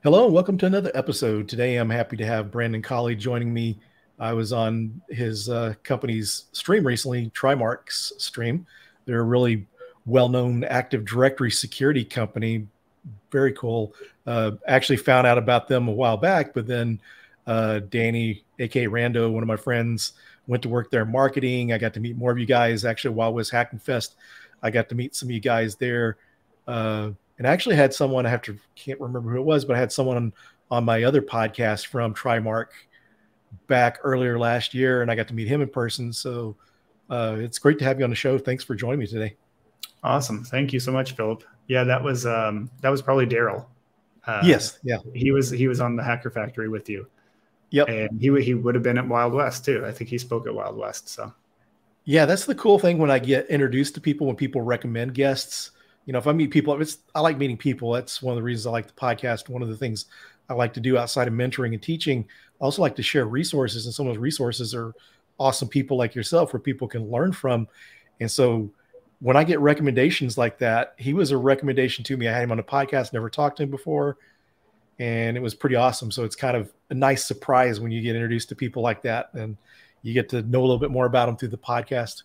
Hello, and welcome to another episode. Today, I'm happy to have Brandon Colley joining me. I was on his company's stream recently, Trimark's stream. They're a really well-known Active Directory security company. Very cool. Actually found out about them a while back, but then Danny, aka Rando, one of my friends, went to work there in marketing. I got to meet more of you guys. Actually, while I was Hacking Fest, I got to meet some of you guys there. And I actually had someone, can't remember who it was, but I had someone on my other podcast from Trimark back earlier last year, and I got to meet him in person. So it's great to have you on the show. Thanks for joining me today. Awesome. Thank you so much, Philip. Yeah, that was probably Daryl. Yes. Yeah. He was on the Hacker Factory with you. Yep. And he would have been at Wild West too. I think he spoke at Wild West. So yeah, that's the cool thing when I get introduced to people, when people recommend guests. You know, if I meet people, I like meeting people. That's one of the reasons I like the podcast. One of the things I like to do outside of mentoring and teaching, I also like to share resources, and some of those resources are awesome people like yourself where people can learn from. And so when I get recommendations like that, he was a recommendation to me. I had him on a podcast, never talked to him before, and it was pretty awesome. So it's kind of a nice surprise when you get introduced to people like that, and you get to know a little bit more about them through the podcast.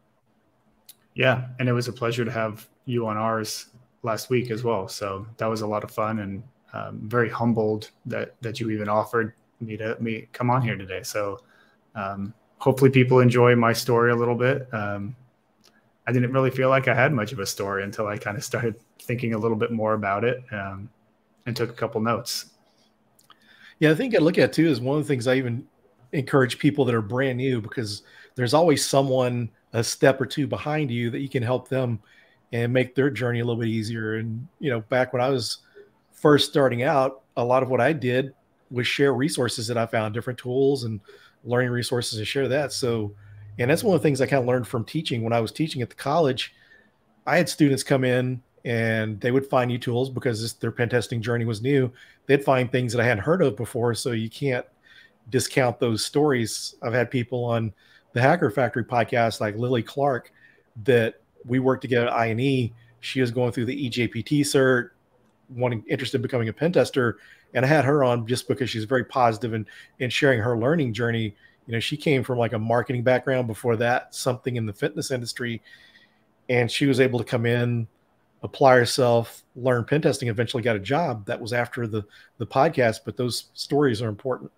Yeah, and it was a pleasure to have you on ours last week as well. So that was a lot of fun, and very humbled that you even offered me to come on here today. So hopefully people enjoy my story a little bit. I didn't really feel like I had much of a story until I kind of started thinking a little bit more about it and took a couple notes. Yeah, I think I look at it too is one of the things I even encourage people that are brand new, because there's always someone a step or two behind you that you can help them and make their journey a little bit easier. And, you know, back when I was first starting out, a lot of what I did was share resources that I found, different tools and learning resources, and share that. So, and that's one of the things I kind of learned from teaching. When I was teaching at the college, I had students come in and they would find new tools because their pen testing journey was new. They'd find things that I hadn't heard of before. So you can't discount those stories. I've had people on the Hacker Factory podcast, like Lily Clark, that we worked together at INE. She was going through the EJPT cert, interested in becoming a pen tester. And I had her on just because she's very positive in sharing her learning journey. You know, she came from like a marketing background, before that, something in the fitness industry. And she was able to come in, apply herself, learn pen testing, eventually got a job. That was after the podcast, but those stories are important.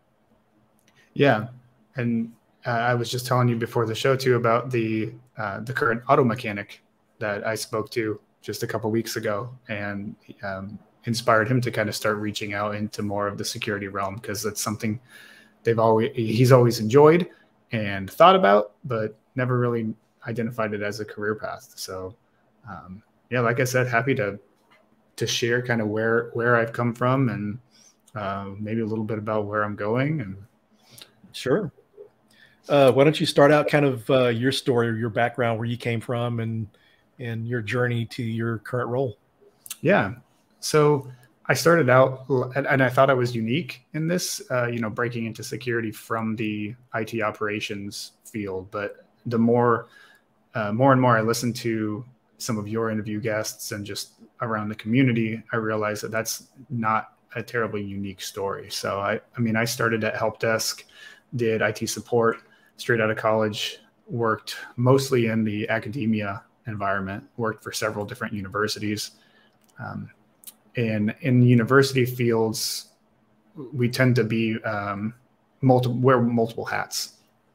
Yeah. And I was just telling you before the show too about the current auto mechanic that I spoke to just a couple of weeks ago, and inspired him to kind of start reaching out into more of the security realm, because that's something he's always enjoyed and thought about, but never really identified it as a career path. So yeah, like I said, happy to share kind of where I've come from, and maybe a little bit about where I'm going. And sure. Why don't you start out kind of your story or your background, where you came from, and your journey to your current role? Yeah. So I started out, and I thought I was unique in this, breaking into security from the IT operations field. But the more and more I listened to some of your interview guests and just around the community, I realized that that's not a terribly unique story. So I started at help desk, did IT support straight out of college, worked mostly in the academia environment, worked for several different universities. And in university fields, we tend to be wear multiple hats.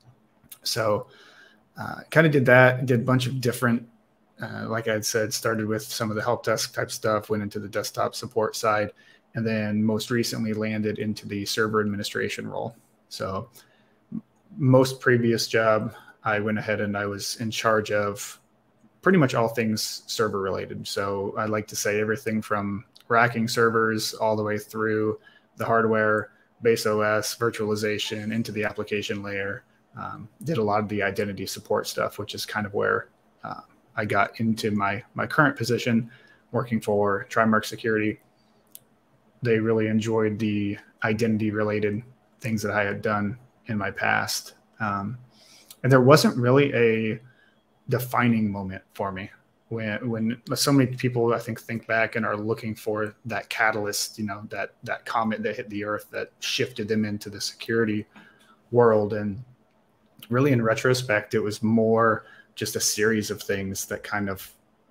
So kind of did that, did a bunch of different, like I had said, started with some of the help desk type stuff, went into the desktop support side, and then most recently landed into the server administration role. So most previous job, I went ahead and I was in charge of pretty much all things server related. So I like to say everything from racking servers all the way through the hardware, base OS, virtualization, into the application layer. Did a lot of the identity support stuff, which is kind of where I got into my current position, working for Trimark Security. They really enjoyed the identity related things that I had done in my past. And there wasn't really a defining moment for me when so many people, I think back and are looking for that catalyst, that comet that hit the earth that shifted them into the security world. And really, in retrospect, it was more just a series of things that kind of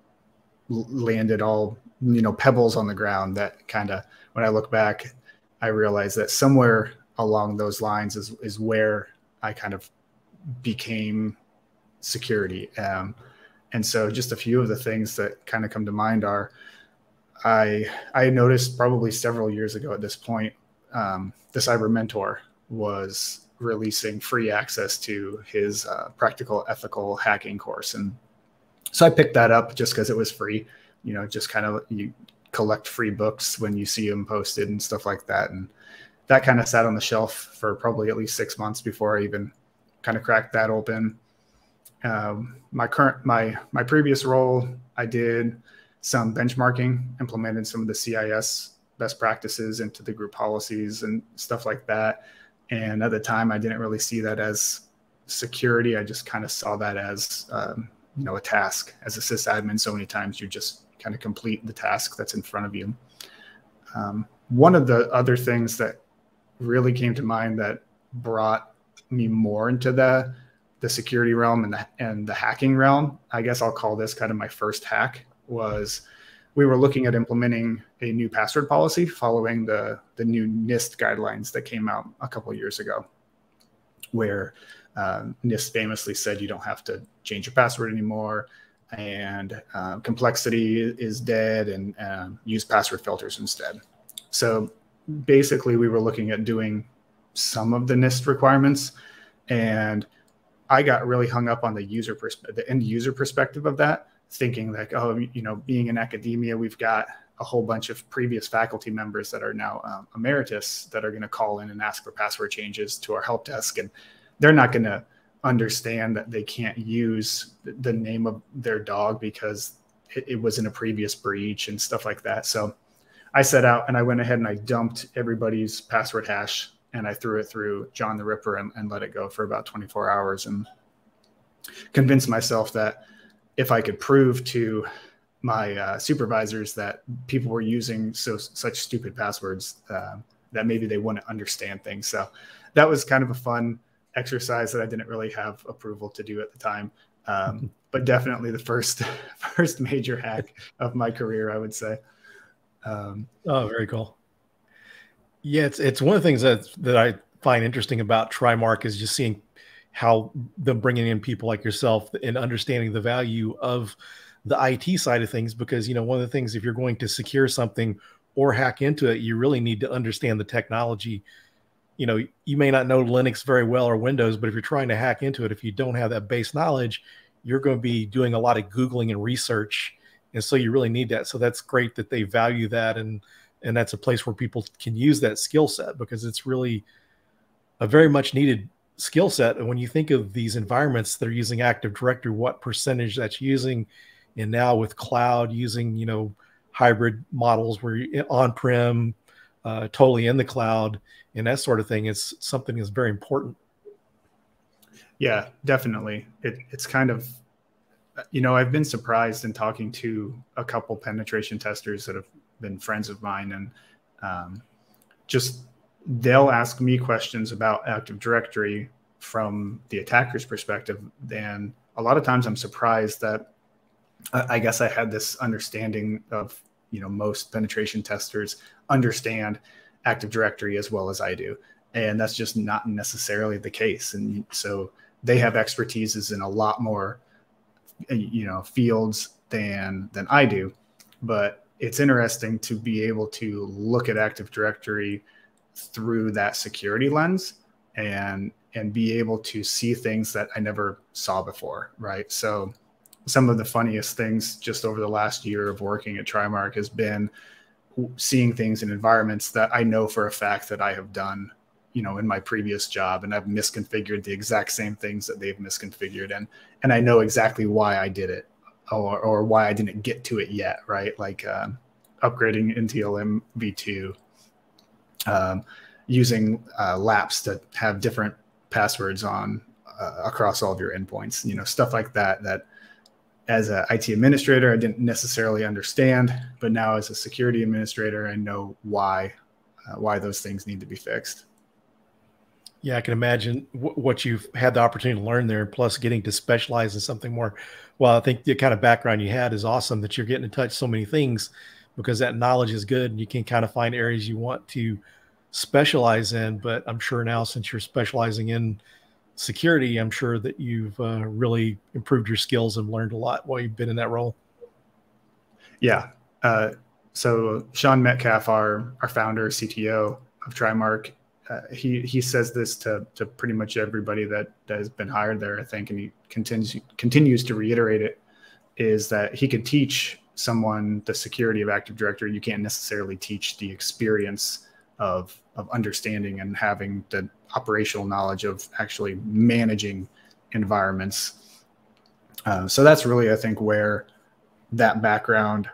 landed all, pebbles on the ground that kind of, when I look back, I realized that somewhere along those lines is where I kind of became security. And so just a few of the things that kind of come to mind are, I noticed probably several years ago at this point, the Cyber Mentor was releasing free access to his practical ethical hacking course. And so I picked that up just because it was free, just kind of, you collect free books when you see them posted and stuff like that. And that kind of sat on the shelf for probably at least 6 months before I even kind of cracked that open. My previous role, I did some benchmarking, implemented some of the CIS best practices into the group policies and stuff like that. And at the time, I didn't really see that as security. I just kind of saw that as, a task. As a sysadmin, so many times you just kind of complete the task that's in front of you. One of the other things that really came to mind that brought me more into the security realm and the hacking realm, I guess I'll call this kind of my first hack, was we were looking at implementing a new password policy following the new NIST guidelines that came out a couple of years ago, where NIST famously said you don't have to change your password anymore, and complexity is dead, and use password filters instead. So basically, we were looking at doing some of the NIST requirements, and I got really hung up on the end user perspective of that, thinking like, being in academia, we've got a whole bunch of previous faculty members that are now emeritus that are going to call in and ask for password changes to our help desk, and they're not going to understand that they can't use the name of their dog because it was in a previous breach and stuff like that. So I set out and I went ahead and I dumped everybody's password hash, and I threw it through John the Ripper and let it go for about 24 hours, and convinced myself that if I could prove to my supervisors that people were using such stupid passwords, that maybe they wouldn't understand things. So that was kind of a fun exercise that I didn't really have approval to do at the time. But definitely the first major hack of my career, I would say. Oh, very cool. Yeah, it's one of the things that I find interesting about Trimark is just seeing how them bringing in people like yourself and understanding the value of the IT side of things. Because, one of the things, if you're going to secure something or hack into it, you really need to understand the technology. You may not know Linux very well or Windows, but if you're trying to hack into it, if you don't have that base knowledge, you're going to be doing a lot of Googling and research. And so you really need that. So that's great that they value that. And that's a place where people can use that skill set, because it's really a very much needed skill set. And when you think of these environments that are using Active Directory, what percentage that's using, and now with cloud using, hybrid models where you're on-prem, totally in the cloud, and that sort of thing, is something that's very important. Yeah, definitely. It's kind of, I've been surprised in talking to a couple penetration testers that have been friends of mine, and just they'll ask me questions about Active Directory from the attacker's perspective. And a lot of times I'm surprised that I guess I had this understanding of, most penetration testers understand Active Directory as well as I do. And that's just not necessarily the case. And so they have expertises in a lot more, fields than I do. But it's interesting to be able to look at Active Directory through that security lens and be able to see things that I never saw before, right? So some of the funniest things just over the last year of working at Trimark has been seeing things in environments that I know for a fact that I have done, in my previous job, and I've misconfigured the exact same things that they've misconfigured, and I know exactly why I did it or why I didn't get to it yet, right? Like upgrading NTLM v2, using LAPS to have different passwords on across all of your endpoints, stuff like that as an IT administrator, I didn't necessarily understand, but now as a security administrator, I know why those things need to be fixed. Yeah, I can imagine what you've had the opportunity to learn there, plus getting to specialize in something more. Well, I think the kind of background you had is awesome that you're getting to touch so many things because that knowledge is good and you can kind of find areas you want to specialize in. But I'm sure now, since you're specializing in security, I'm sure that you've really improved your skills and learned a lot while you've been in that role. Yeah. So Sean Metcalf, our founder, CTO of TriMark, he says this to pretty much everybody that has been hired there, I think, and he continues to reiterate it, is that he could teach someone the security of Active Directory. You can't necessarily teach the experience of understanding and having the operational knowledge of actually managing environments. So that's really, I think, where that background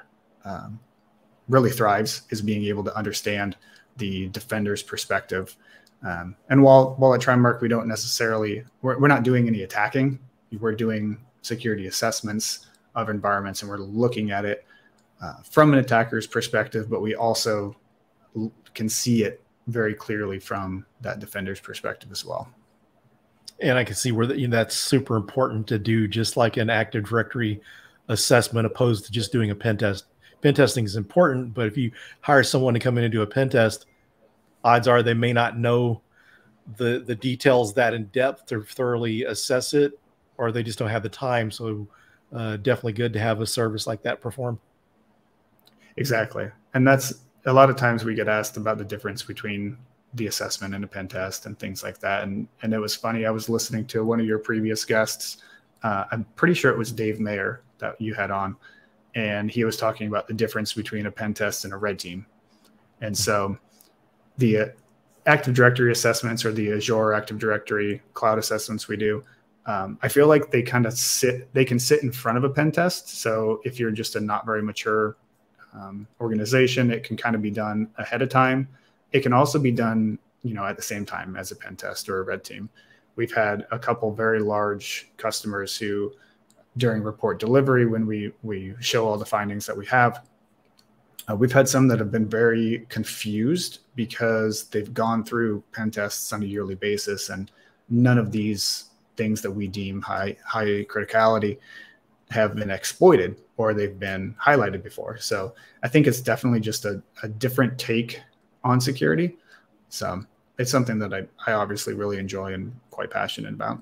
really thrives, is being able to understand the defender's perspective. And while at TriMark, we don't necessarily, we're not doing any attacking. We're doing security assessments of environments, and we're looking at it from an attacker's perspective, but we also can see it very clearly from that defender's perspective as well. And I can see where that's super important to do, just like an Active Directory assessment, opposed to just doing a pen test. Pen testing is important, but if you hire someone to come in and do a pen test, odds are they may not know the details that in depth to thoroughly assess it, or they just don't have the time. So definitely good to have a service like that perform. Exactly. And that's a lot of times we get asked about the difference between the assessment and a pen test and things like that. And it was funny. I was listening to one of your previous guests. I'm pretty sure it was Dave Mayer that you had on, and he was talking about the difference between a pen test and a red team. And so the Active Directory assessments, or the Azure Active Directory cloud assessments we do, I feel like they can sit in front of a pen test. So if you're just a not very mature organization, it can kind of be done ahead of time. It can also be done, at the same time as a pen test or a red team. We've had a couple very large customers who, during report delivery, when we show all the findings that we have, we've had some that have been very confused because they've gone through pen tests on a yearly basis, and none of these things that we deem high criticality have been exploited, or they've been highlighted before. So I think it's definitely just a different take on security. So it's something that I obviously really enjoy and quite passionate about.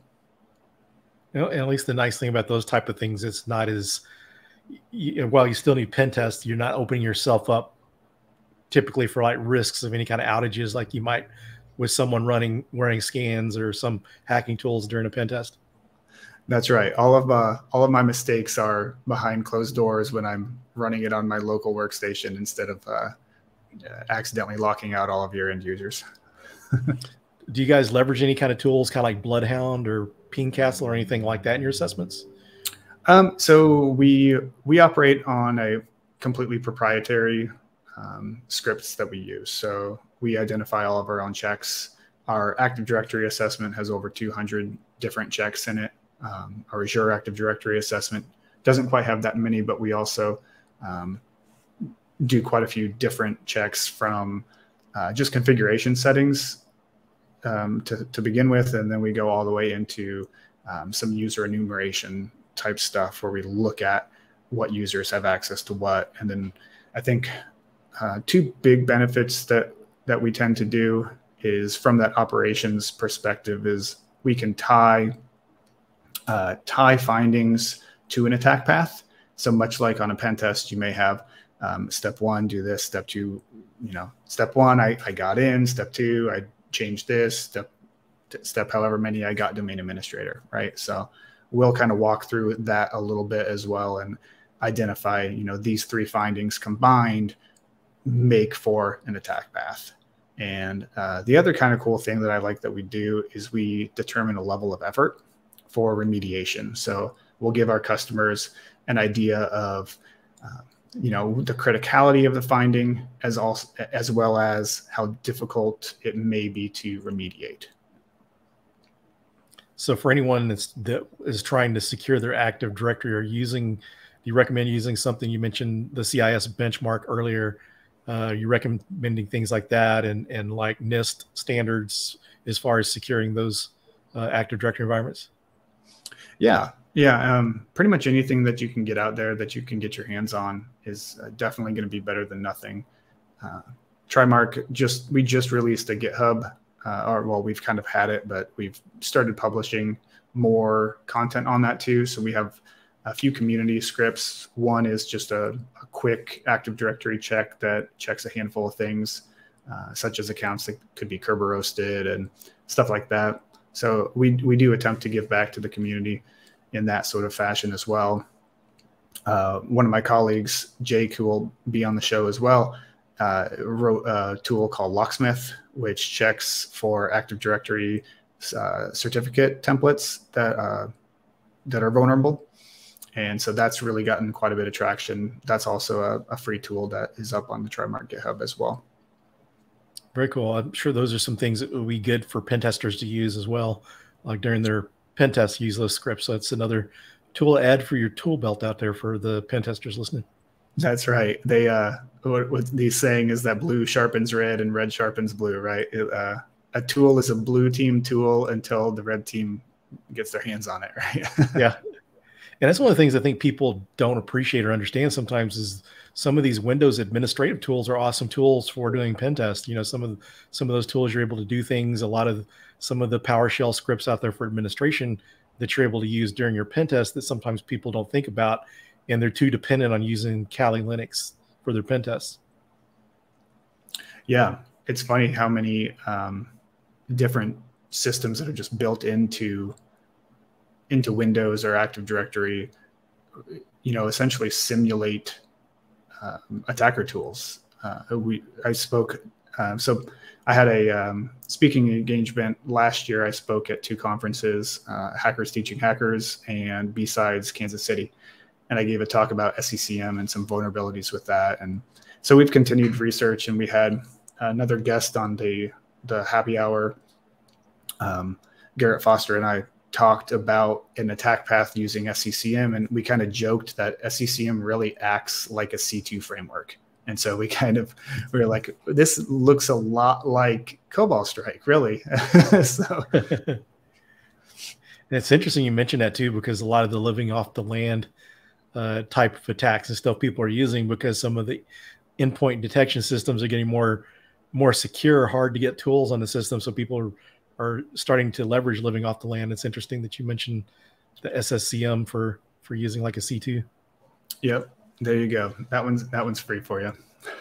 At least the nice thing about those type of things, it's not as, while you still need pen tests, you're not opening yourself up typically for like risks of any kind of outages like you might with someone wearing scans or some hacking tools during a pen test. That's right. All of my mistakes are behind closed doors when I'm running it on my local workstation instead of accidentally locking out all of your end users. Do you guys leverage any kind of tools, kind of like Bloodhound or Pingcastle or anything like that in your assessments? So we operate on a completely proprietary scripts that we use. So we identify all of our own checks. Our Active Directory assessment has over 200 different checks in it. Our Azure Active Directory assessment doesn't quite have that many, but we also do quite a few different checks from just configuration settings to begin with. And then we go all the way into some user enumeration type stuff where we look at what users have access to what. And then I think two big benefits that we tend to do is, from that operations perspective, is we can tie findings to an attack path. So much like on a pen test, you may have step one, do this, step two, step one, I got in, step two, I changed this, step however many I got domain administrator, right? So we'll kind of walk through that a little bit as well and identify, these three findings combined make for an attack path. And the other kind of cool thing that I like that we do is we determine a level of effort for remediation. So we'll give our customers an idea of, the criticality of the finding as well as how difficult it may be to remediate. So for anyone that is trying to secure their Active Directory or using, do you recommend using something? You mentioned the CIS benchmark earlier. You recommending things like that and like NIST standards as far as securing those Active Directory environments? Yeah. Yeah. Pretty much anything that you can get out there that you can get your hands on is definitely going to be better than nothing. Trimark we just released a GitHub, we've kind of had it, but we've started publishing more content on that too. So we have a few community scripts. One is just a quick Active Directory check that checks a handful of things, such as accounts that could be Kerberoasted and stuff like that. So we do attempt to give back to the community in that sort of fashion as well. One of my colleagues, Jake, who will be on the show as well, wrote a tool called Locksmith, which checks for Active Directory certificate templates that are vulnerable. And so that's really gotten quite a bit of traction. That's also a free tool that is up on the Trimark GitHub as well. Very cool. I'm sure those are some things that would be good for pen testers to use as well, like during their pen tests, use those scripts. So it's another tool to add for your tool belt out there for the pen testers listening. That's right. They what the saying is that blue sharpens red and red sharpens blue, right? A tool is a blue team tool until the red team gets their hands on it, right? Yeah. And that's one of the things I think people don't appreciate or understand sometimes is some of these Windows administrative tools are awesome tools for doing pen tests. You know, some of those tools you're able to do things. Some of the PowerShell scripts out there for administration that you're able to use during your pen test that sometimes people don't think about, and they're too dependent on using Kali Linux for their pen tests. Yeah, it's funny how many different systems that are just built into Windows or Active Directory, essentially simulate attacker tools. So I had a speaking engagement last year. I spoke at two conferences, Hackers Teaching Hackers and B-Sides Kansas City. And I gave a talk about SCCM and some vulnerabilities with that. And so we've continued research, and we had another guest on the happy hour. Garrett Foster and I talked about an attack path using SCCM, and we kind of joked that SCCM really acts like a C2 framework. And so we were like, this looks a lot like Cobalt Strike, really. So it's interesting you mentioned that too, because a lot of the living off the land type of attacks and stuff people are using, because some of the endpoint detection systems are getting more secure, hard to get tools on the system. So people are starting to leverage living off the land. It's interesting that you mentioned the SSCM for using like a C2. Yep. There you go. That one's free for you.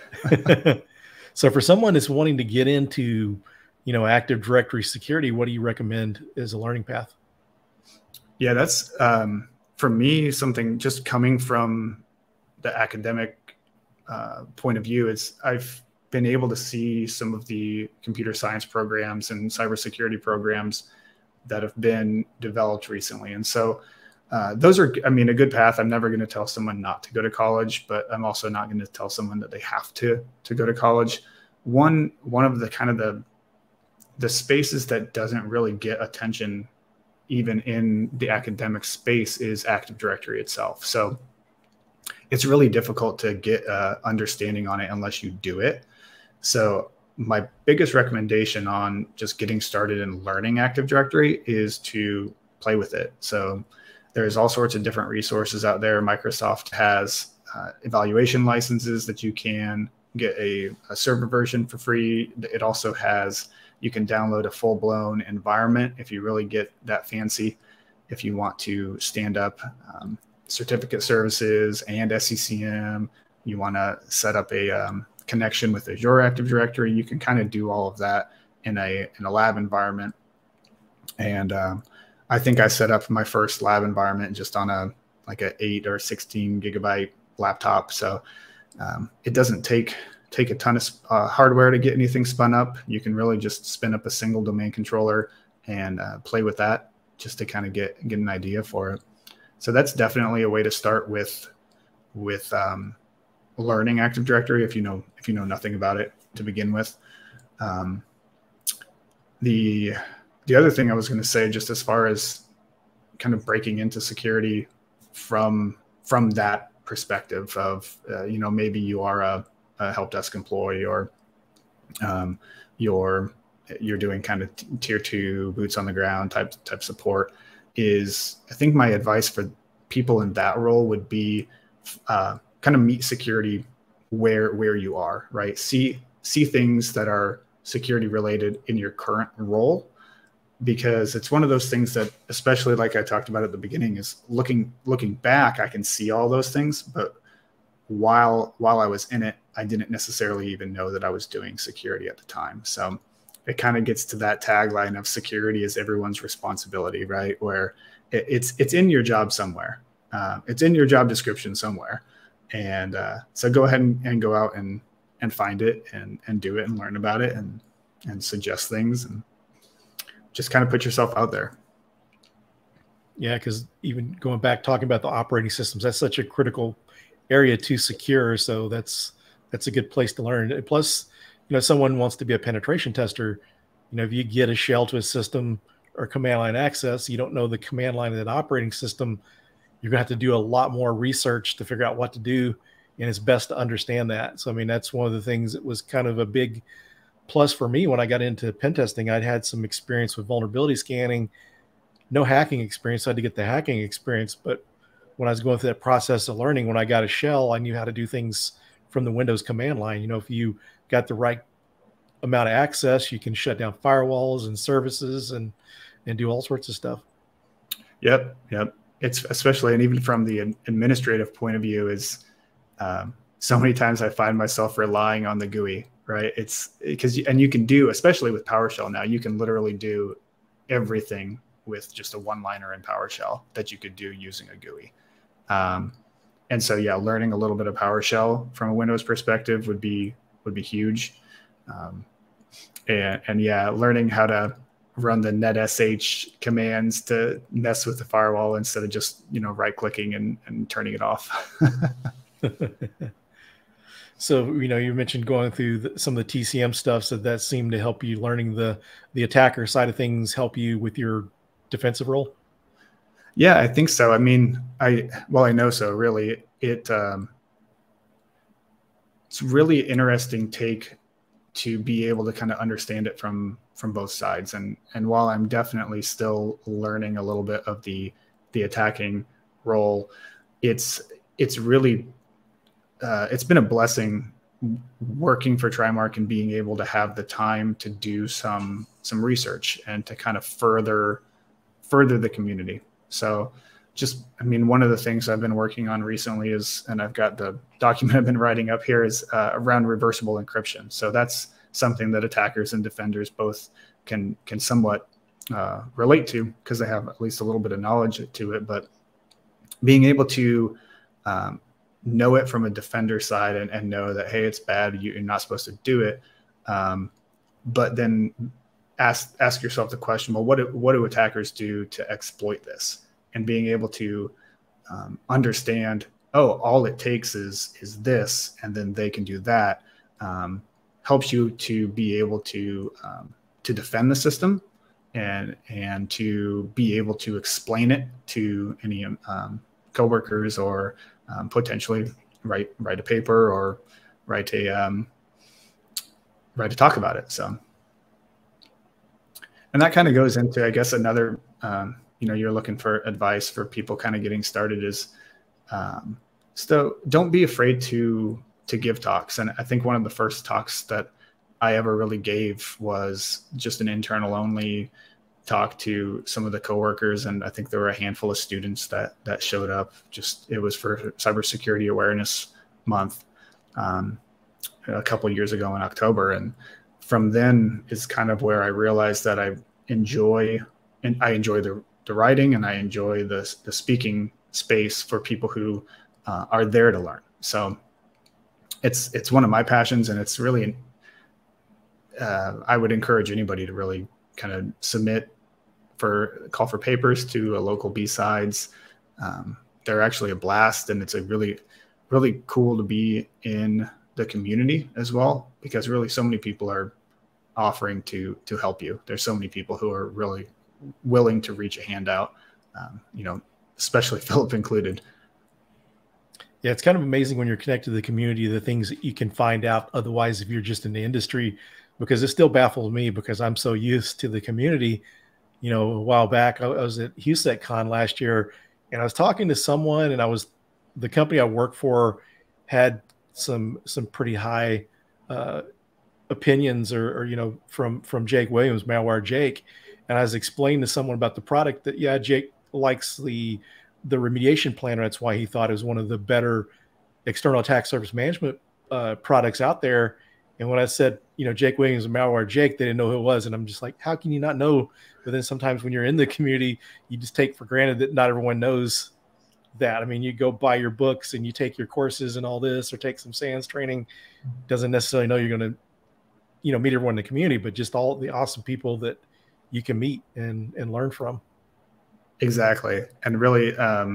So for someone that's wanting to get into, Active Directory security, what do you recommend as a learning path? Yeah, that's for me, something just coming from the academic point of view. I've been able to see some of the computer science programs and cybersecurity programs that have been developed recently. And so those are, a good path. I'm never going to tell someone not to go to college, but I'm also not going to tell someone that they have to go to college. One of the kind of the spaces that doesn't really get attention even in the academic space is Active Directory itself. So it's really difficult to get understanding on it unless you do it. So my biggest recommendation on just getting started and learning Active Directory is to play with it. So there's all sorts of different resources out there. Microsoft has evaluation licenses that you can get a server version for free. It also has, you can download a full-blown environment if you really get that fancy. If you want to stand up certificate services and SCCM, you want to set up a connection with Azure Active Directory, you can kind of do all of that in a lab environment. And I think I set up my first lab environment just on a 8 or 16 gigabyte laptop. So it doesn't take a ton of hardware to get anything spun up. You can really just spin up a single domain controller and play with that just to kind of get an idea for it. So that's definitely a way to start with learning Active Directory if you know nothing about it to begin with. The the other thing I was going to say, just as far as kind of breaking into security from that perspective of, maybe you are a help desk employee, or you're doing kind of tier 2 boots on the ground type support, is I think my advice for people in that role would be kind of meet security where you are, right? See things that are security related in your current role, because it's one of those things that, especially like I talked about at the beginning, is looking back, I can see all those things, but while I was in it, I didn't necessarily even know that I was doing security at the time. So it kind of gets to that tagline of security is everyone's responsibility, right? Where it's in your job somewhere. It's in your job description somewhere. And so go ahead and go out and find it and do it and learn about it and suggest things and just kind of put yourself out there. Yeah, because even going back, talking about the operating systems, that's such a critical area to secure. So that's a good place to learn. And plus, someone wants to be a penetration tester. If you get a shell to a system or command line access, you don't know the command line of that operating system, you're going to have to do a lot more research to figure out what to do. And it's best to understand that. So, that's one of the things that was kind of a big plus for me when I got into pen testing. I'd had some experience with vulnerability scanning, no hacking experience. So I had to get the hacking experience. But when I was going through that process of learning, when I got a shell, I knew how to do things from the Windows command line. If you got the right amount of access, you can shut down firewalls and services and do all sorts of stuff. Yep. It's especially, and even from the administrative point of view, is so many times I find myself relying on the GUI, right? It's because, and you can do, especially with PowerShell now, you can literally do everything with just a one-liner in PowerShell that you could do using a GUI. And so, yeah, learning a little bit of PowerShell from a Windows perspective would be huge. And yeah, learning how to run the netsh commands to mess with the firewall instead of just, right-clicking and turning it off. So, you mentioned going through some of the TCM stuff. So that seemed to help you learning the attacker side of things, help you with your defensive role? Yeah, I think so. I know so. Really, it's really interesting take to be able to kind of understand it from both sides. And while I'm definitely still learning a little bit of the attacking role, it's really it's been a blessing working for Trimark and being able to have the time to do some research and to kind of further the community. So one of the things I've been working on recently is, and I've got the document I've been writing up here, is around reversible encryption. So that's something that attackers and defenders both can somewhat relate to, because they have at least a little bit of knowledge to it. But being able to know it from a defender side and know that, hey, it's bad, you're not supposed to do it. But then ask yourself the question, well, what do attackers do to exploit this? And being able to understand, all it takes is this, and then they can do that, helps you to be able to defend the system and to be able to explain it to any coworkers, or potentially write a paper or write a talk about it. So, and that kind of goes into, I guess, another, you're looking for advice for people kind of getting started, is so don't be afraid to give talks. And I think one of the first talks that I ever really gave was just an internal only talk to some of the coworkers. And I think there were a handful of students that showed up. It was for Cybersecurity Awareness Month a couple of years ago in October. And from then is kind of where I realized that I enjoy the writing, and I enjoy the speaking space for people who are there to learn. So it's one of my passions, and it's really, I would encourage anybody to really kind of call for papers to a local B-Sides. They're actually a blast, and it's a really, really cool to be in the community as well, because really so many people are offering to help you. There's so many people who are really willing to reach a hand out, especially Philip included. Yeah, it's kind of amazing when you're connected to the community, the things that you can find out otherwise if you're just in the industry, because it still baffles me because I'm so used to the community. A while back, I was at HUSECCon last year, and I was talking to someone, and the company I work for had some pretty high opinions or from Jake Williams, Malware Jake. And I was explaining to someone about the product that, yeah, Jake likes the remediation planner. That's why he thought it was one of the better external attack surface management products out there. And when I said, Jake Williams and Malware Jake, they didn't know who it was. And I'm just like, how can you not know? But then sometimes when you're in the community, you just take for granted that not everyone knows that. I mean, you go buy your books and you take your courses and all this, or take some SANS training. Doesn't necessarily know you're going to, meet everyone in the community, but just all the awesome people that you can meet and learn from. Exactly. And really,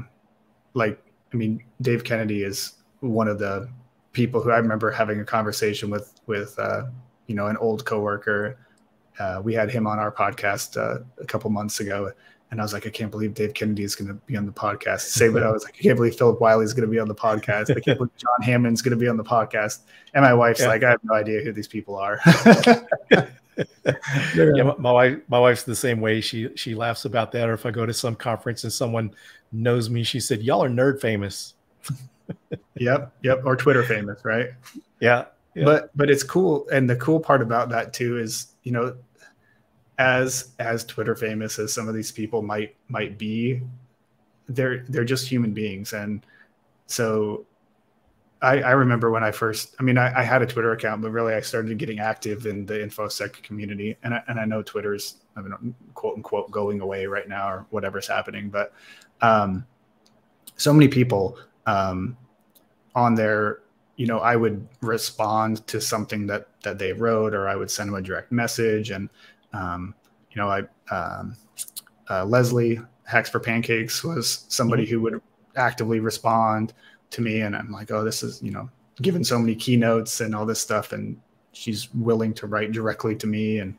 Dave Kennedy is one of the people who I remember having a conversation with an old coworker. We had him on our podcast a couple months ago, and I was like, I can't believe Dave Kennedy is going to be on the podcast. Same, but I was like, I can't believe Philip Wiley is going to be on the podcast. I can't believe John Hammond's going to be on the podcast. And my wife's like, I have no idea who these people are. Yeah, my wife's the same way. She laughs about that. Or if I go to some conference and someone knows me, she said, "Y'all are nerd famous." Yep. Or Twitter famous, right? Yeah. But it's cool. And the cool part about that too is, as Twitter famous as some of these people might be, they're just human beings. And so I remember when I had a Twitter account, but really I started getting active in the InfoSec community. And I know Twitter's, quote unquote, going away right now or whatever's happening. But so many people on there, I would respond to something that they wrote, or I would send them a direct message. And, Leslie Hacks for Pancakes was somebody who would actively respond to me. And I'm like, oh, this is, given so many keynotes and all this stuff. And she's willing to write directly to me. And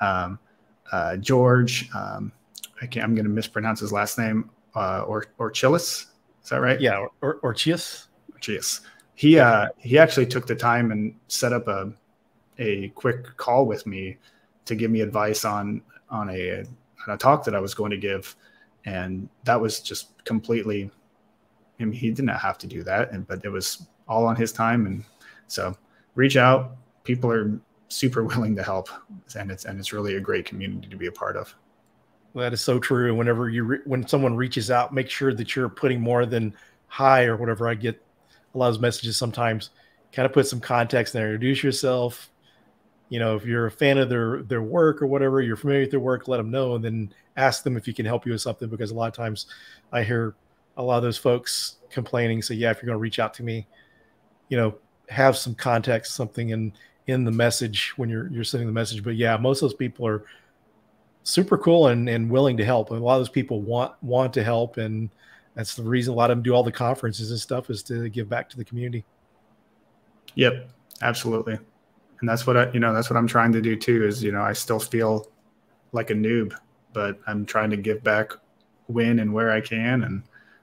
George, I'm going to mispronounce his last name, Orchilis. Is that right? Yeah. Orchius. Orchius. He actually took the time and set up a quick call with me to give me advice on a talk that I was going to give. And that was just completely, he did not have to do that, but it was all on his time. And so reach out. People are super willing to help, and it's really a great community to be a part of. Well, that is so true. And whenever when someone reaches out, make sure that you're putting more than hi or whatever. I get a lot of those messages sometimes. Kind of put some context there. Introduce yourself. If you're a fan of their work or whatever, you're familiar with their work, let them know, and then ask them if you can help you with something. Because a lot of times I hear a lot of those folks complaining. So yeah, if you're going to reach out to me, have some context, something in the message when you're sending the message. But yeah, most of those people are super cool and willing to help. And a lot of those people want to help. And that's the reason a lot of them do all the conferences and stuff, is to give back to the community. Yep, absolutely. And that's what that's what I'm trying to do too, is, I still feel like a noob, but I'm trying to give back when and where I can.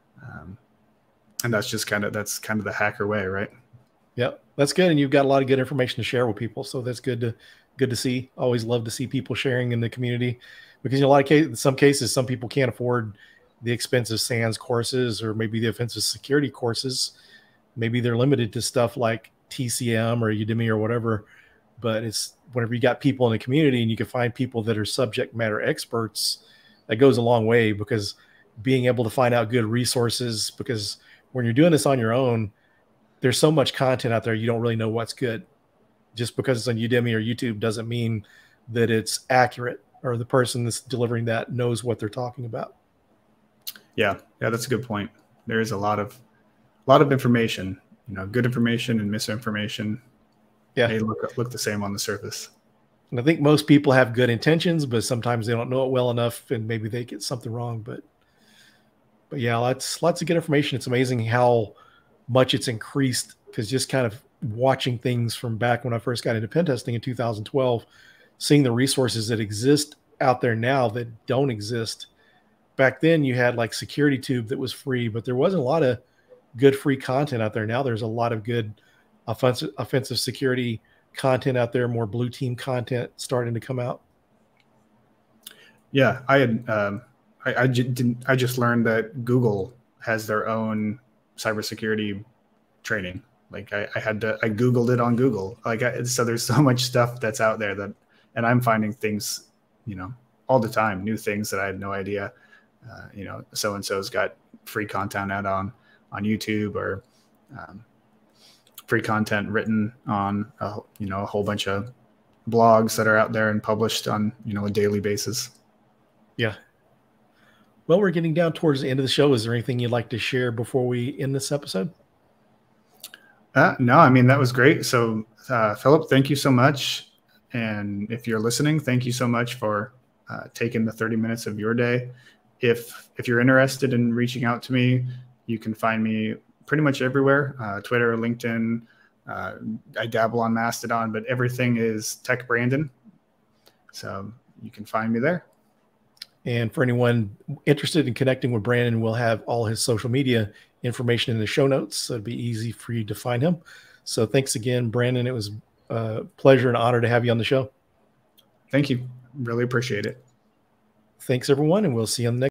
And that's just kind of the hacker way, right? Yep. That's good. And you've got a lot of good information to share with people. So that's good to see. Always love to see people sharing in the community, because in some cases, some people can't afford the expensive SANS courses, or maybe the offensive security courses. Maybe they're limited to stuff like TCM or Udemy or whatever. But it's whenever you got people in the community and you can find people that are subject matter experts, that goes a long way, because being able to find out good resources, because when you're doing this on your own, there's so much content out there, you don't really know what's good. Just because it's on Udemy or YouTube doesn't mean that it's accurate, or the person that's delivering that knows what they're talking about. Yeah, that's a good point. There is a lot of information, good information and misinformation. Yeah, they look the same on the surface. And I think most people have good intentions, but sometimes they don't know it well enough, and maybe they get something wrong. But yeah, lots of good information. It's amazing how much it's increased, because just kind of watching things from back when I first got into pen testing in 2012, seeing the resources that exist out there now that don't exist. Back then you had like SecurityTube that was free, but there wasn't a lot of good free content out there. Now there's a lot of good offensive security content out there, more blue team content starting to come out. Yeah, I just learned that Google has their own cybersecurity training. Like I Googled it on Google. Like so there's so much stuff that's out there and I'm finding things, all the time, new things that I had no idea. So-and-so's got free content out on YouTube, or free content written on, a whole bunch of blogs that are out there and published on, a daily basis. Yeah. Well, we're getting down towards the end of the show. Is there anything you'd like to share before we end this episode? No, I mean, that was great. So, Philip, thank you so much. And if you're listening, thank you so much for taking the 30 minutes of your day. If you're interested in reaching out to me, you can find me pretty much everywhere, Twitter, LinkedIn. I dabble on Mastodon, but everything is Tech Brandon. So you can find me there. And for anyone interested in connecting with Brandon, we'll have all his social media information in the show notes, so it'd be easy for you to find him. So thanks again, Brandon. It was a pleasure and honor to have you on the show. Thank you. Really appreciate it. Thanks, everyone, and we'll see you on the next.